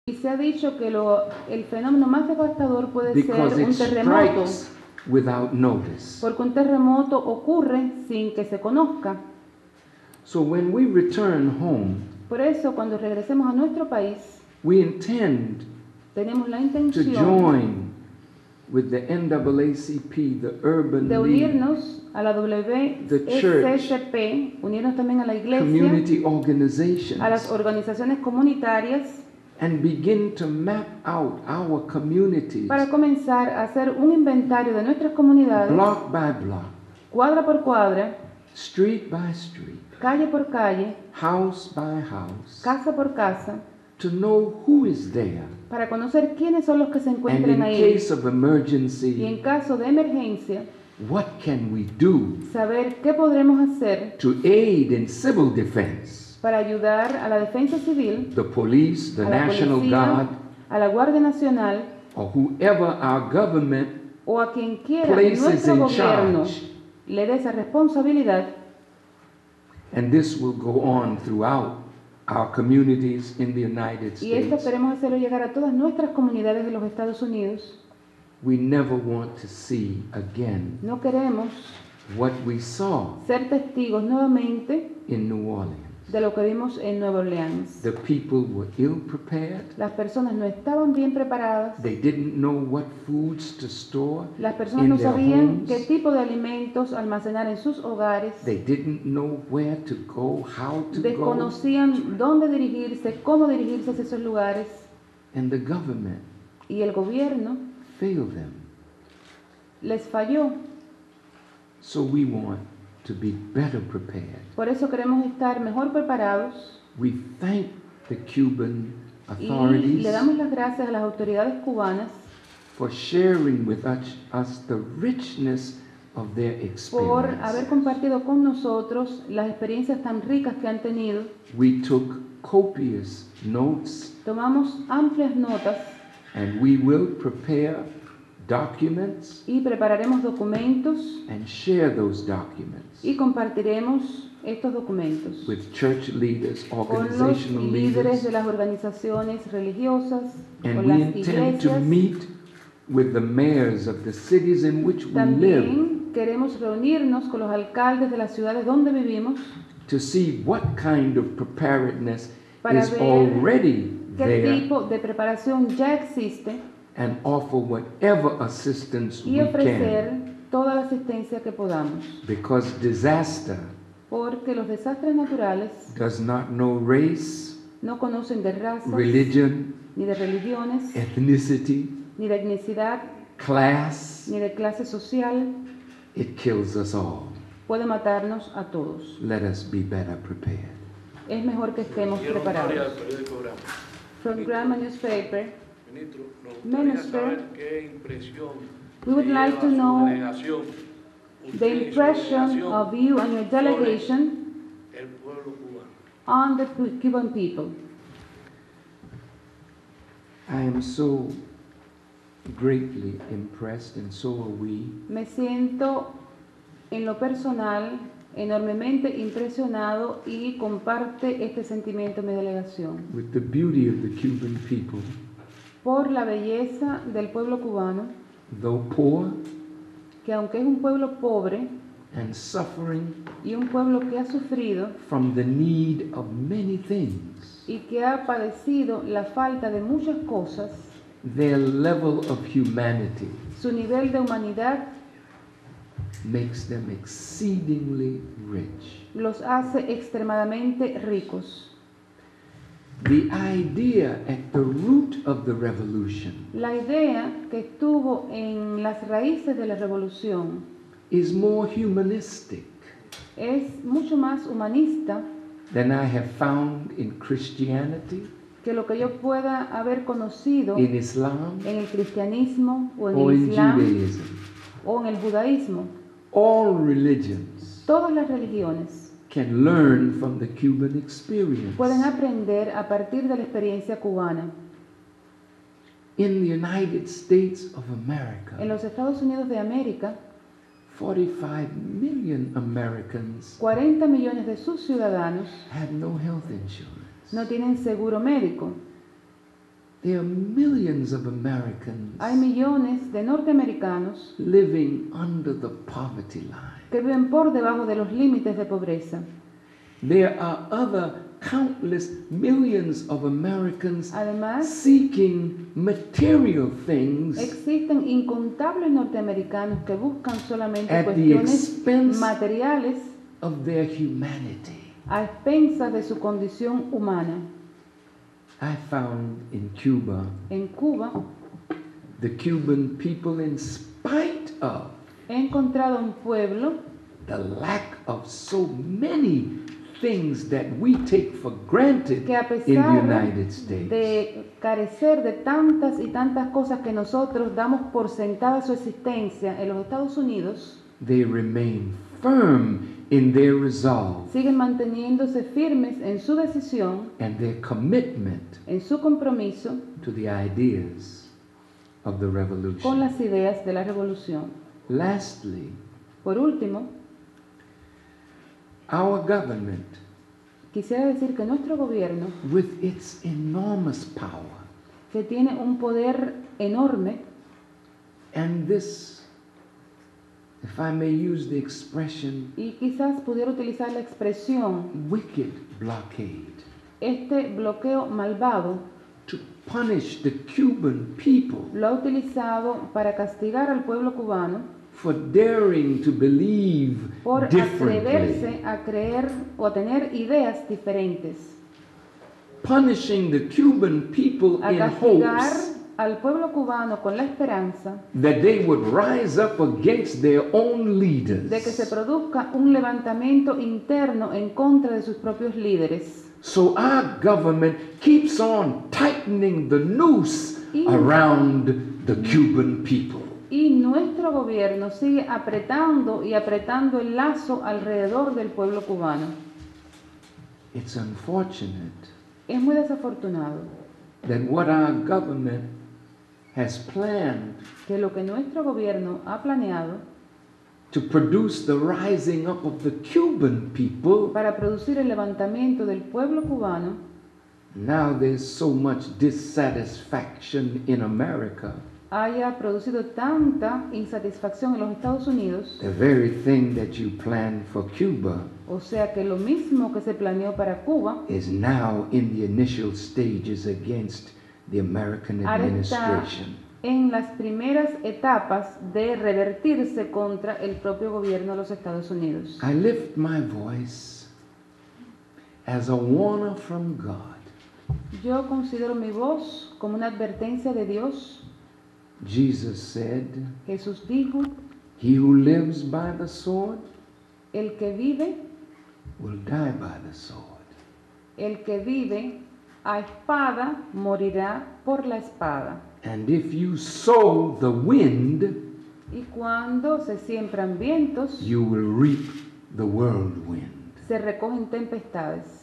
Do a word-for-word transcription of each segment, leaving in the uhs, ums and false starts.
Y se ha dicho que lo, el fenómeno más devastador puede because ser un it terremoto, strikes without notice. porque un terremoto ocurre sin que se conozca. So when we return home, Por eso, cuando regresemos a nuestro país, we intend tenemos la to intención join with the N double A C P, the Urban de League, unirnos a la The W S S P, unirnos también a la iglesia, community a las organizations, organizaciones comunitarias, and begin to map out our communities, para comenzar a hacer un inventario de nuestras comunidades, block by block, cuadra por cuadra, street by street, calle por calle, house by house, casa por casa, to know who is there, para conocer quiénes son los que se and encuentran in ahí. case of Y emergency, en caso de emergencia, what can we do saber qué podremos hacer to aid in civil defense? para ayudar a la defensa civil, The police, the a la National policía, Guard, a la Guardia Nacional or whoever our government o a quien quiera que places nuestro in gobierno charge. le dé esa responsabilidad. And this will go on throughout our communities in the United Y esto States. queremos hacerlo llegar a todas nuestras comunidades de los Estados Unidos. We never want to see again No queremos what we saw ser testigos nuevamente in New Orleans. de lo que vimos en Nueva Orleans. The people were ill prepared. Las personas no estaban bien preparadas. They didn't know what foods to store Las personas in no their sabían homes. qué tipo de alimentos almacenar en sus hogares. They didn't know where to go, how to go. Desconocían dónde dirigirse, cómo dirigirse hacia esos lugares. And the government Y el gobierno failed them. les falló. So we want to be better prepared. Por eso queremos estar mejor preparados. We thank the Cuban Y authorities le damos las gracias a las autoridades cubanas for sharing with us, us the richness of their por experience. haber compartido con nosotros las experiencias tan ricas que han tenido. We took copious notes, Tomamos amplias notas and we will prepare documents y prepararemos documentos and share those documents y compartiremos estos documentos with church leaders, con los organizational líderes leaders, de las organizaciones religiosas, and con we las intend to iglesias. meet with the mayors of the cities in which we live También queremos reunirnos con los alcaldes de las ciudades donde vivimos to see what kind of preparedness para is ver already qué there tipo de preparación ya existe and offer whatever assistance y we ofrecer can, toda la asistencia que podamos. because disaster Porque los desastres naturales does not know race, no conocen de razas, religion, ni de religiones, ethnicity, ni de etnicidad, class. ni de clase social. It kills us all. Puede matarnos a todos. Let us be better prepared. Es mejor que estemos Quiero nombre al preparados. periódico Grama. From Grama Newspaper, Ministro, nos gustaría Minister, saber qué impresión we would le like lleva to a su know delegación, usted the y su impression delegación, of you and your delegation el pueblo cubano. on the Cuban people. I am so greatly impressed, and so are we, Me siento en lo personal enormemente impresionado y comparte este sentimiento mi delegación with the beauty of the Cuban people. por la belleza del pueblo cubano, Though poor que aunque es un pueblo pobre and suffering y un pueblo que ha sufrido from the need of many things, y que ha padecido la falta de muchas cosas, their level of humanity su nivel de humanidad makes them exceedingly rich. los hace extremadamente ricos. The idea at the root of the revolution La idea que estuvo en las raíces de la revolución is more humanistic es mucho más humanista than I have found in Christianity, que lo que yo pueda haber conocido in Islam, en el cristianismo o en or el in islam Judaism. o en el budaísmo. All religions Todas las religiones can learn from the Cuban experience. pueden aprender a partir de la experiencia cubana. In the United States of America, En los Estados Unidos de América, forty-five million Americans cuarenta millones de sus ciudadanos have no health insurance. no tienen seguro médico. There are millions of Americans Hay millones de norteamericanos living under the poverty line. que viven por debajo de los límites de pobreza. There are other countless millions of Americans Además, seeking material things existen incontables norteamericanos que buscan solamente at the cuestiones expense materiales of their humanity. a expensas de su condición humana. I found in Cuba En Cuba the Cuban people, in spite of he encontrado un pueblo the lack of so many things that we take for granted que a in the pesar United States, de carecer de tantas y tantas cosas que nosotros damos por sentada su existencia en los Estados Unidos, they remain firm in their resolve siguen manteniéndose firmes en su decisión, and their commitment en su compromiso to the ideas of the con revolution. las ideas de la revolución. Lastly, Por último, our government, quisiera decir que nuestro gobierno, with its enormous power que tiene un poder enorme, and this, if I may use the expression, y quizás pudiera utilizar la expresión, wicked blockade, este bloqueo malvado, to punish the Cuban people lo ha utilizado para castigar al pueblo cubano for daring to believe por differently, atreverse a creer o a tener ideas diferentes, punishing the Cuban people a in castigar hopes al pueblo cubano con la esperanza that they would rise up against their own leaders, de que se produzca un levantamiento interno en contra de sus propios líderes. so our government keeps on tightening the noose Y- around the Cuban people. Y nuestro gobierno sigue apretando y apretando el lazo alrededor del pueblo cubano. It's unfortunate Es muy desafortunado that what our government has planned que lo que nuestro gobierno ha planeado to produce the rising up of the Cuban people, para producir el levantamiento del pueblo cubano, now there's so much dissatisfaction in America. haya producido tanta insatisfacción en los Estados Unidos, The very thing that you planned for Cuba o sea que lo mismo que se planeó para Cuba, is now in the initial stages against the American ahora está administration. en las primeras etapas de revertirse contra el propio gobierno de los Estados Unidos. I lift my voice as a warner from God. Yo considero mi voz como una advertencia de Dios. Jesus said, Jesús dijo, "He who lives by the sword el que vive, will die by the sword." el que vive a espada morirá por la espada. And if you sow the wind, Y cuando se siembran vientos, you will reap the whirlwind. se recogen tempestades.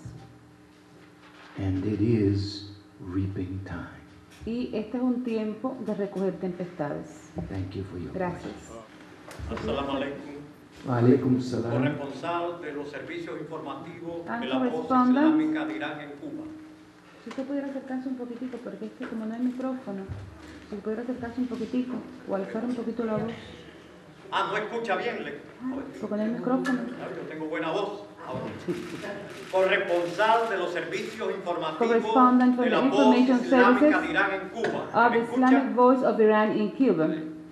And it is reaping time. Y este es un tiempo de recoger tempestades. Thank you for your Gracias. Assalamu alaikum. Wa alaikum salam. Corresponsal de los servicios informativos Ah, de la Voz correspondent. Islámica de Irán en Cuba. Si usted pudiera acercarse un poquitico, porque es que como no hay micrófono, si pudiera acercarse un poquitico o alzar un poquito la voz, Ah, no escucha bien. Le... porque no hay micrófono. Claro, yo tengo buena voz. Ahora. Corresponsal de los servicios informativos Correspondent for de the la Voz Information Islámica Services de Irán en Cuba. Of ¿Me the escucha? Islamic Voice of Iran in Cuba.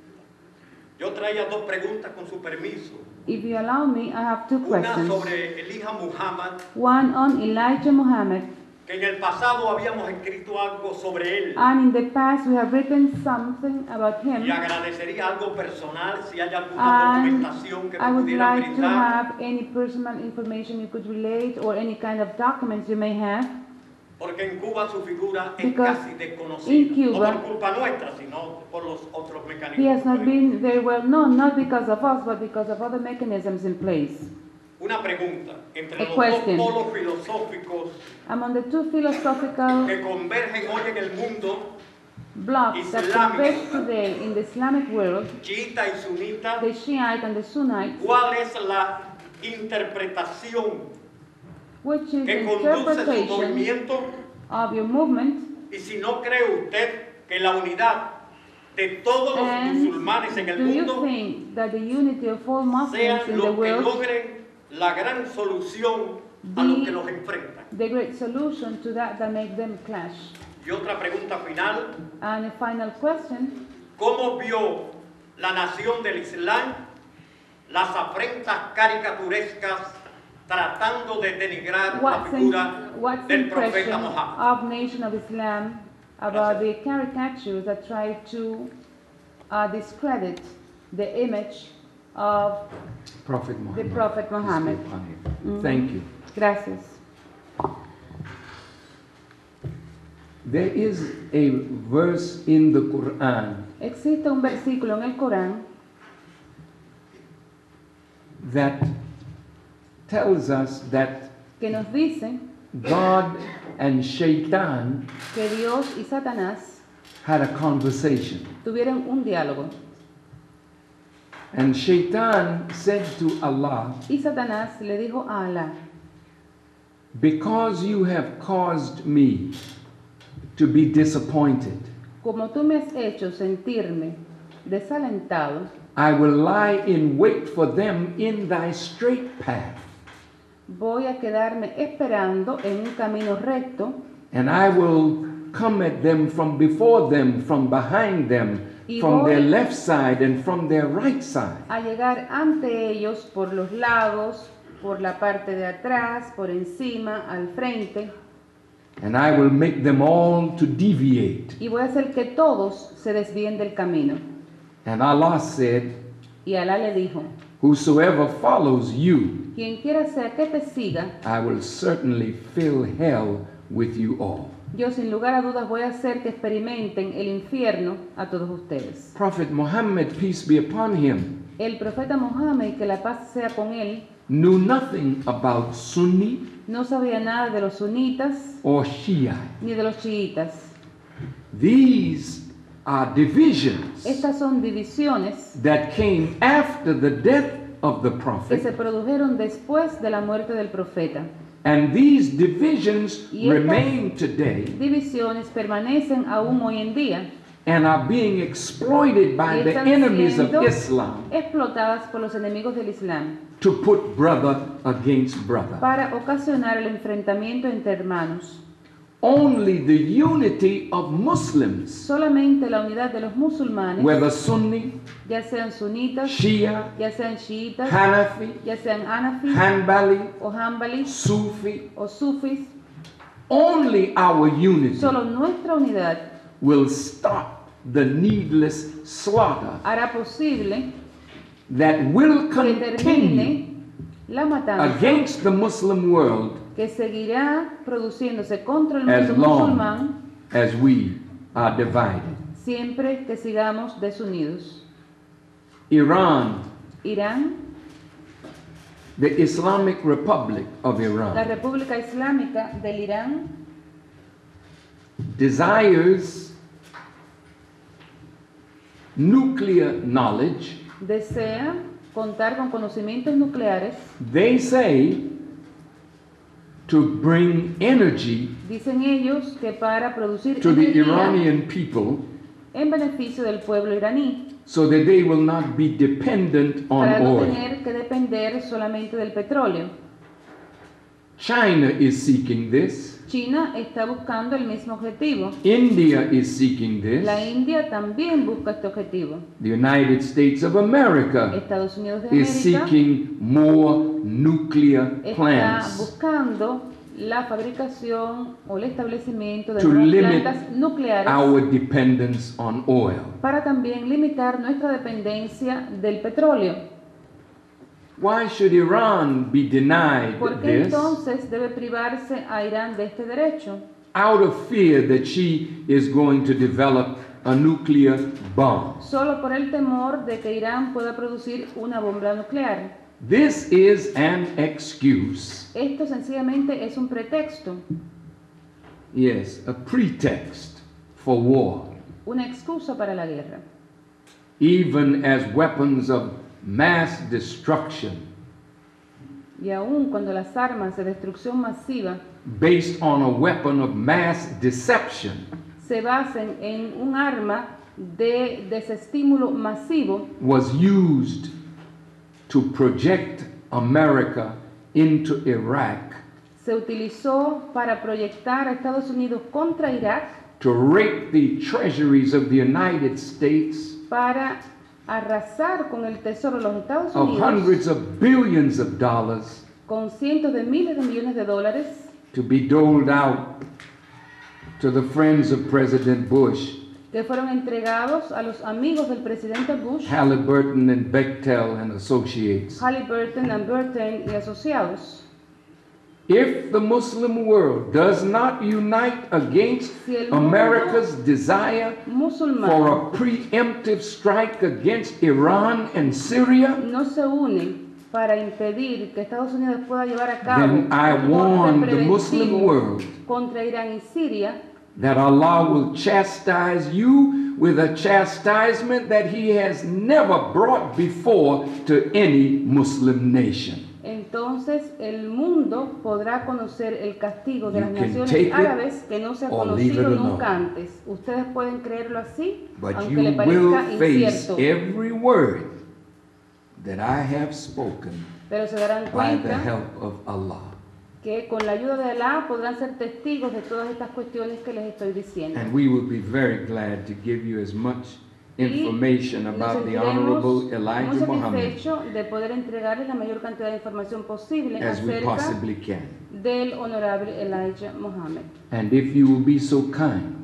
Yo traía dos preguntas con su permiso. If you allow me, I have two Una questions. sobre Elijah Muhammad, One on Elijah Muhammad. que en el pasado habíamos escrito algo sobre él. And in the past we have written something about him. Y agradecería algo personal si hay alguna And documentación que I me would pudieran like to brindar. have any personal information you could relate or any kind of documents you may have. Porque en Cuba su figura es Because casi in desconocida. Cuba, no por culpa nuestra, sino por los otros He mecanismos. has not been very well known, not because of us, but because of other mechanisms in place. Una pregunta. Entre A los question. dos polos filosóficos Among the two philosophical que convergen hoy en el mundo, blocks that Islamic. converge today in the Islamic world, chiita y sunita, the Shiite and the Sunnite, ¿cuál es la interpretación which is the que conduce su interpretation movimiento of your movement Y si no cree usted que la unidad de todos los And musulmanes en el do you mundo think that the unity of all Muslims sean in the los que world, logren la gran solución a los que los enfrentan? the great solution to that that make them clash? Y otra pregunta final, And a final question, ¿cómo vio la nación del Islam las afrentas caricaturescas tratando de denigrar la what's, figura in, what's del impression profeta Muhammad? of Nation of Islam about the caricatures that try to uh, discredit the image of Prophet Muhammad. the Prophet Muhammad? Peace be upon him. Mhm. Thank you. Gracias. There is a verse in the Quran Existe un versículo en el Corán that tells us that que nos dice God and Shaitan que Dios y Satanás had a conversation. tuvieron un diálogo. And Shaitan said to Allah, Y Satanás le dijo a Alá, because you have caused me to be disappointed, como tú me has hecho sentirme desalentado, I will lie in wait for them in thy straight path, voy a quedarme esperando en un camino recto and I will come at them from before them, from behind them, Y from voy- their left side and from their right side. a llegar ante ellos por los lados, por la parte de atrás, por encima, al frente, And I will make them all to deviate. y voy a hacer que todos se desvíen del camino. And Allah said, Y Alá le dijo, whosoever follows you, quien quiera sea que te siga, I will certainly fill hell with you all. yo sin lugar a dudas voy a hacer que experimenten el infierno a todos ustedes. Prophet Muhammad, peace be upon him, El profeta Mohammed, que la paz sea con él, knew nothing about Sunni no sabía nada de los sunitas or Shia. ni de los chiitas. These are divisions Estas son divisiones that came after the death of the que se prophet, produjeron después de la muerte del profeta. and these divisions Y estas remain today divisiones permanecen aún hoy en día and are being exploited y by the están enemies of siendo Islam explotadas por los enemigos del Islam to put brother against brother. para ocasionar el enfrentamiento entre hermanos. Only the unity of Muslims, Solamente la unidad de los musulmanes, whether Sunni, ya sean sunitas, Shia, ya sean chiitas, Hanafi, ya sean hanafi Hanbali, o hanbalis Sufi, o sufis, only our unity solo nuestra unidad will stop the needless slaughter hará posible that will que continue termine la matanza against the Muslim world que seguirá produciéndose contra el as mundo long musulmán as we are divided. siempre que sigamos desunidos. Iran, Irán, the Islamic Republic of la Iran, República Islámica del Irán, desires nuclear knowledge. desea contar con conocimientos nucleares. They say to bring energy Dicen ellos que para producir to the energía Iranian people en beneficio del pueblo iraní, so that they will not be dependent para on no oil. tener que depender solamente del petróleo. China is seeking this. China está buscando el mismo objetivo. India is seeking this. La India también busca este objetivo. The United States of America Estados Unidos de is América seeking more nuclear está plants buscando la fabricación o el establecimiento de to nuevas limit plantas nucleares our dependence on oil. para también limitar nuestra dependencia del petróleo. Why should Iran be denied ¿Por qué this? entonces debe privarse a Irán de este derecho? Out of fear that she is going to develop a nuclear bomb. Solo por el temor de que Irán pueda producir una bomba nuclear. This is an excuse. Esto sencillamente es un pretexto, Yes, a pretext for war. una excusa para la guerra. Even as weapons of mass destruction Y aun cuando las armas de destrucción masiva based on a weapon of mass deception se basen en un arma de desestímulo masivo was used to project America into Iraq, se utilizó para proyectar a Estados Unidos contra Irak, to rape the treasuries of the United States para arrasar con el tesoro de los Estados of Unidos, hundreds of billions of dollars con cientos de miles de millones de dólares, to be doled out to the friends of President Bush, que fueron entregados a los amigos del presidente Bush, Halliburton and Bechtel and Associates. Halliburton and Burton y asociados. If the Muslim world does not unite against Si el mundo America's desire for musulmán a preemptive strike against Iran and Syria, no se une para impedir que Estados Unidos pueda llevar a cabo then I un warn golpe the Muslim preventivo world contra Irán y Siria, that Allah will chastise you with a chastisement that He has never brought before to any Muslim nation. entonces el mundo podrá conocer el castigo de You las can naciones take it árabes que no se ha or leave conocido it alone. nunca antes. Ustedes pueden creerlo así, But aunque you le will parezca face incierto, every word that I have spoken pero se darán by the cuenta help of Allah. que con la ayuda de Alá podrán ser testigos de todas estas cuestiones que les estoy diciendo. And we will be very glad to give you as much Y information nos about the sentiremos Honorable muy Elijah Muhammad satisfechos de poder entregarles la mayor cantidad de información posible as we acerca possibly can. del honorable Elijah Muhammad. And if you will be so kind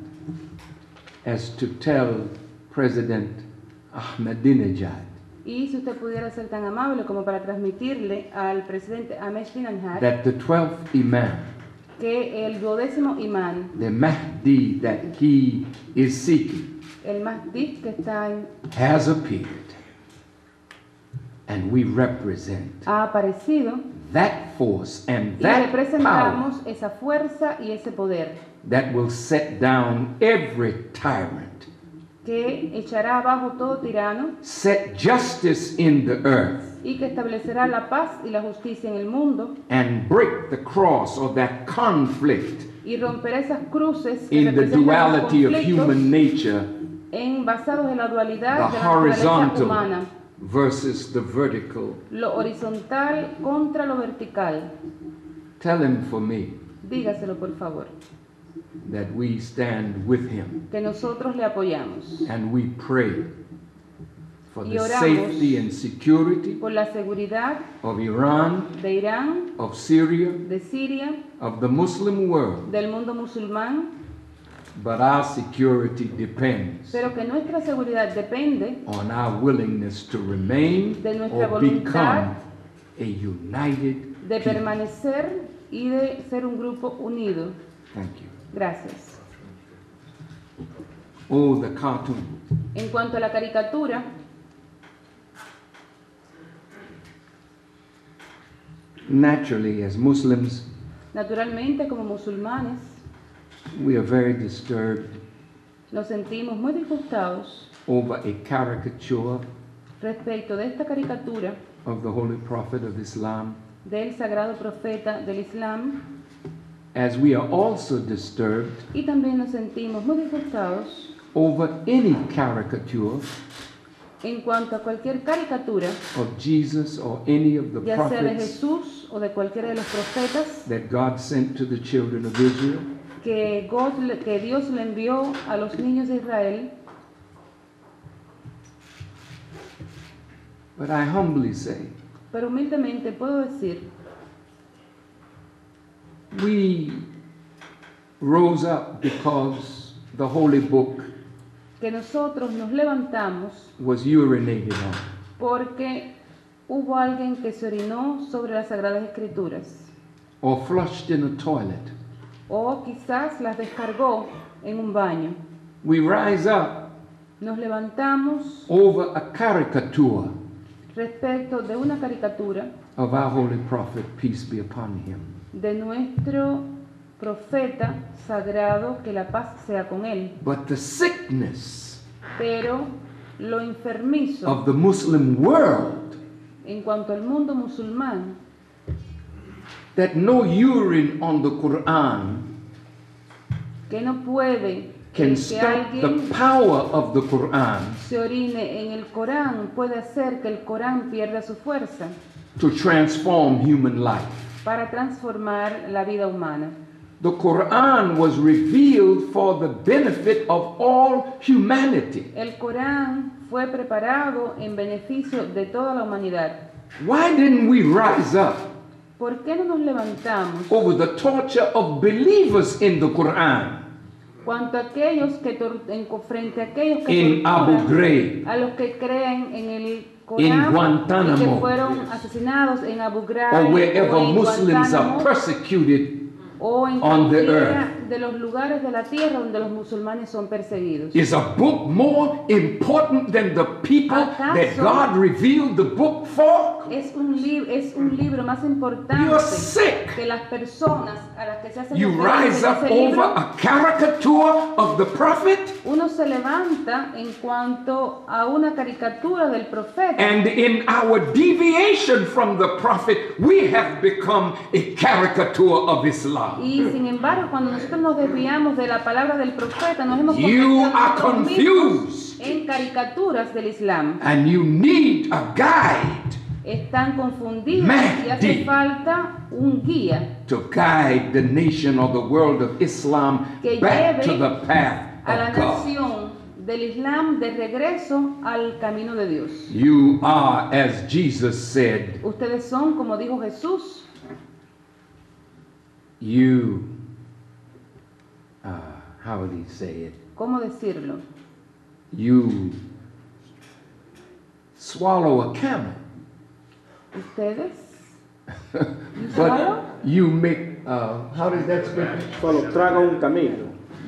as to tell President Ahmadinejad Y si usted pudiera ser tan amable como para transmitirle al presidente Ahmadinejad that the twelfth Imam, que el duodécimo imán, the Mahdi that he is seeking, el Mahdi que está en, has appeared, and we represent ha aparecido that force and y that power representamos esa fuerza y ese poder that will set down every tyrant, que echará abajo todo tirano set justice in the earth, y que establecerá la paz y la justicia en el mundo and break the cross or that conflict y romperá esas cruces que in the representan los duality of conflictos human nature, en, basados en la dualidad the de la naturaleza horizontal humana, versus the vertical. lo horizontal contra lo vertical. Tell him for me Dígaselo por favor, that we stand with him que nosotros le apoyamos and we pray for Y the oramos safety and security por la seguridad of Iran, de Irán, of Syria, de Siria, of the Muslim world, del mundo musulmán, but our security depends pero que nuestra seguridad depende on our willingness to remain de nuestra or voluntad become a united de people. permanecer y de ser un grupo unido. Thank you. Gracias. Oh, the cartoon. En cuanto a la caricatura, Naturally, as Muslims, naturalmente como musulmanes we are very disturbed nos sentimos muy disgustados over a caricature respecto de esta caricatura of the Holy Prophet of Islam, del sagrado profeta del Islam, as we are also disturbed y también nos sentimos muy disgustados over any caricature en cuanto a cualquier caricatura, of Jesus or any of the ya sea de prophets Jesús o de cualquiera de los profetas that God sent to the children of Israel, que, God le- que Dios le envió a los niños de Israel. but I humbly say, Pero humildemente puedo decir, we rose up because the holy book que nosotros nos levantamos was urinated on. porque hubo alguien que se orinó sobre las Sagradas Escrituras, Or flushed in a toilet. o quizás las descargó en un baño. We rise up Nos levantamos over a caricature respecto de una caricatura of our holy prophet, peace be upon him. de nuestro profeta sagrado, que la paz sea con él. But the sickness Pero lo enfermizo of the Muslim world, en cuanto al mundo musulmán, that no urine on the Quran que no puede can que stop the alguien power of the Quran se orine en el Corán puede hacer que el Corán pierda su fuerza to transform human life. para transformar la vida humana. The Quran was revealed for the benefit of all humanity. El Corán fue preparado en beneficio de toda la humanidad. Why didn't we rise up ¿Por qué no nos levantamos over the torture of believers in the Quran cuanto a aquellos que tor- en, frente a aquellos que in Abu torturan Ghraib, a los que creen en el in Corán y Guantanamo, que fueron asesinados en Abu Ghraib or wherever o en Muslims are Guantánamo, persecuted o en on the cualquiera de los lugares de la tierra donde los musulmanes son perseguidos? Is a book more important than the people that ¿Acaso God revealed the book for? Es un, lib- es un libro más importante You are sick. que las personas a las que se hace You referencia rise en up ese over libro. a caricature of the prophet, Uno se levanta en cuanto a una caricatura del profeta. and in our deviation from the prophet, we have become a caricature of Islam. Y sin embargo, cuando nosotros nos desviamos de la palabra del profeta, nos hemos You convertido are nosotros mismos confused, en caricaturas del Islam. and you need a guide Están confundidos Mahdi. y hace falta un guía to guide the nation or the world of Islam que back to lleve the path a la of God. nación del Islam de regreso al camino de Dios. You are, as Jesus said, Ustedes son, como dijo Jesús, you, uh, how would he say it? ¿cómo decirlo? You swallow a camel, Ustedes, you swallow? but you make, uh, how does that speak? Solo traga un camino.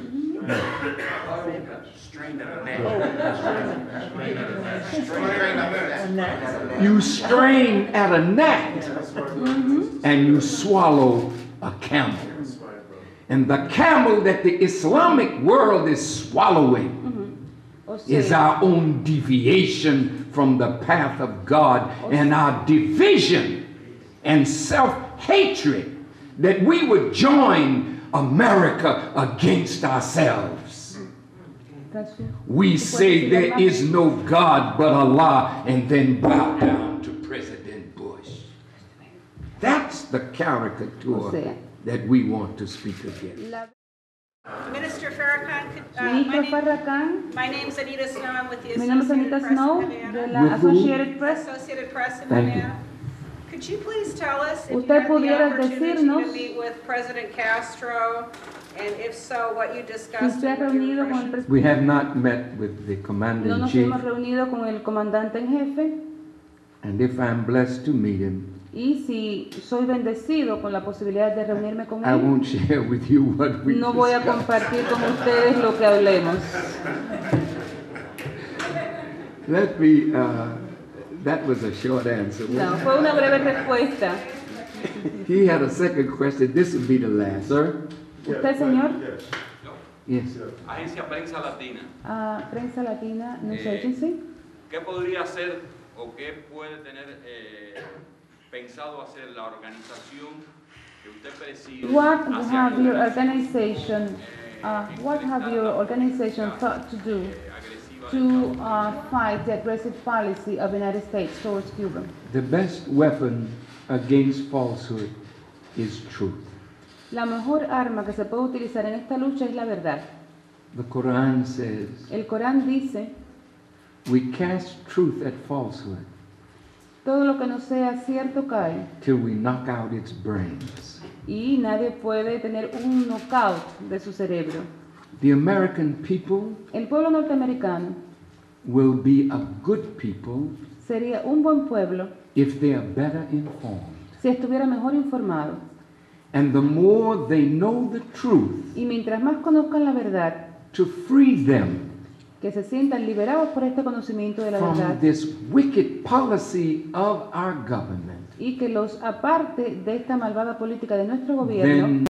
You strain at a gnat and you swallow a camel. And the camel that the Islamic world is swallowing O is sea, our own deviation from the path of God and our division and self-hatred that we would join America against ourselves. We say there is no God but Allah and then bow down to President Bush. That's the caricature that we want to speak against. La- Minister Farrakhan, could, uh, my, Ministro name, Farrakhan, my name is Anita Snow. I'm with the mi nombre es Associated Anita Press Snow in de Havana. la With who? Associated Press. Associated Press in Thank you. Havana. Could you please tell us if Usted you had the pudiera opportunity decirnos- to meet with President Castro, and if so, what you Si discussed usted ha and what your reunido con el impressions? presidente, We have not met with the no commander in nos chief, hemos reunido con el comandante en jefe, and if I'm blessed to meet him, y si soy bendecido con la posibilidad de reunirme con I él, won't share with you what we no voy a discussed. compartir con ustedes lo que hablemos. Let me, uh, that was a short answer. No, fue una breve respuesta. He had a second question. This will be the last, sir. ¿Usted, señor? Yes. Agencia Prensa Latina, Ah, Prensa Latina News Eh, Agency. ¿qué podría hacer o qué puede tener eh, pensado hacer la organización que usted preside? What hacia have your contra- organization, eh, uh, what have your organization thought to do eh, agresiva to del Estado? uh, fight the aggressive policy of the United States towards Cuba? The best weapon against falsehood is truth. La mejor arma que se puede utilizar en esta lucha es la verdad. The Quran says, El Corán dice, we cast truth at falsehood todo lo que no sea cierto cae, till we knock out its brains. y nadie puede tener un knockout de su cerebro. The American people El pueblo norteamericano will be a good people sería un buen pueblo if they are better informed. si estuviera mejor informado. And the more they know the truth, Y mientras más conozcan la verdad, to free them que se sientan liberados por este conocimiento de la from verdad this wicked policy of our government, y que los aparte de esta malvada política de nuestro gobierno, then